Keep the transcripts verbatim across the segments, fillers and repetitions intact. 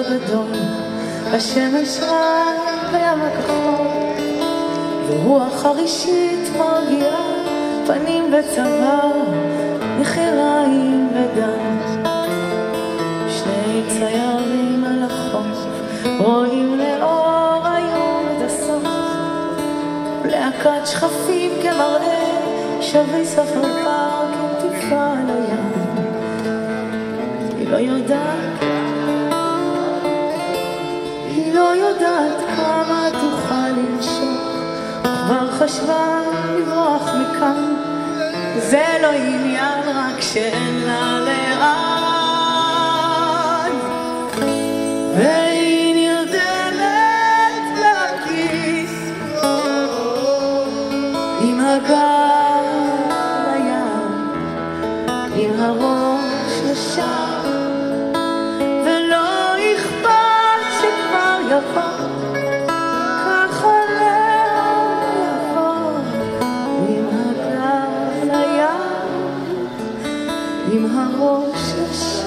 הגדול, השמש רק בים הכחול, ורוח חרישית מרגיעה פנים וצוואר, נחיריים ודם. שני ציירים על החוף רואים לאור היום את הסוף, להקת שכפים כמראה שבי ספר פארק עם טיפה על הים. היא לא יודעת, היא לא יודעת כמה תוכל לנשוך, כבר חשבה לברוח מכאן, זה לא עניין רק שאין לה לאן. והיא נרדמת לכיס עם הגב לים, עם הראש לשם, ולא אכפת שכבר יבוא ככה ליבוא, עם הגב לים, עם הראש לשם.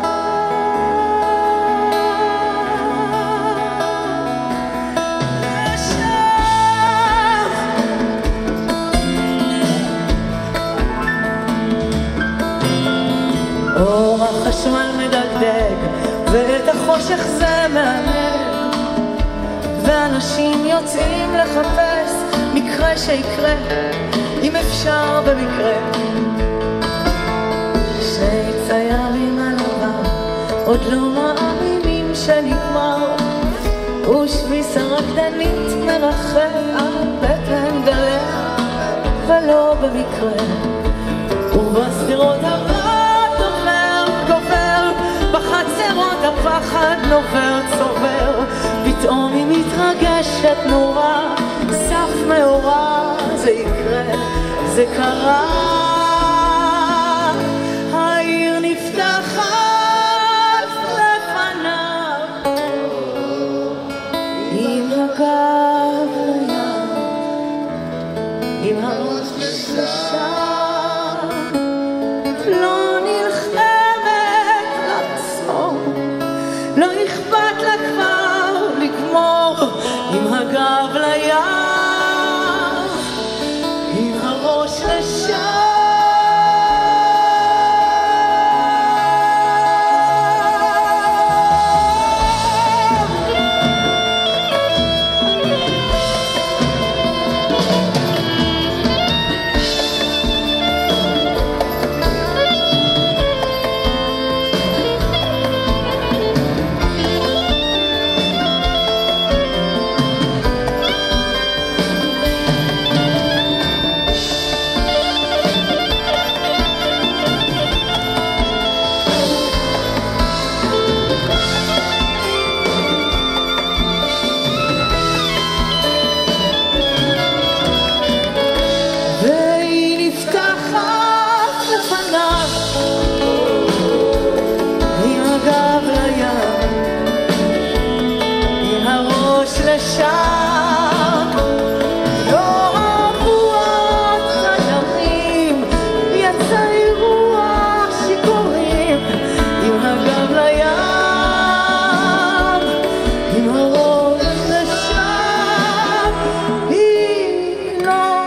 אור החשמל מדגדג ואת החושך זה מענג, ואנשים יוצאים לחפש מקרה שיקרה, אם אפשר במקרה. שני ציירים על הבר עוד לא מאמינים שנגמר, ושביס הרקדנית מרחב על בטן גליה, ולא במקרה. ובסתירות הבא עובר גובר, בחצרות הפחד נובר צובר, פתאום היא מתרגשת נורא, סף מאורע, זה יקרה, זה קרה. העיר נפתחת לפניו, עם הגב לים, עם הראש לשם, לא נלחמת לעצור, לא אכפת לה כבר לגמור, עם הגב לים, עם הראש לשם. לשם לא רבועות ציירים יציירו השיכורים, עם הגב לים, עם הראש לשם. היא לא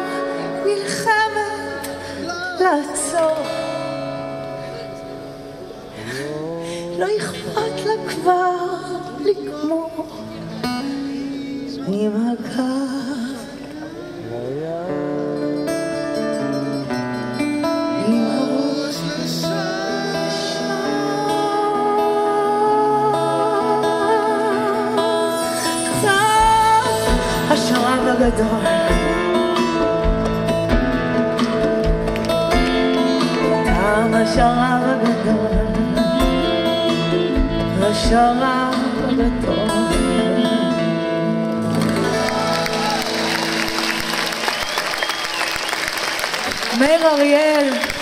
נלחמת לעצור, לא אכפת לה כבר לגמור, עם הגב, עם הראש לשם. קצת השרב הגדול, תם השרב הגדול, השרב הגדול. מאיר אריאל.